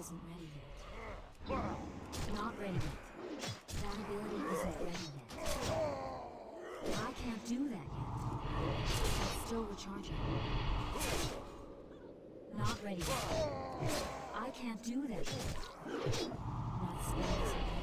isn't ready yet. Not ready yet. That ability isn't ready yet. I can't do that yet. It's still recharging. Not ready yet. I can't do that yet. That spell isn't ready.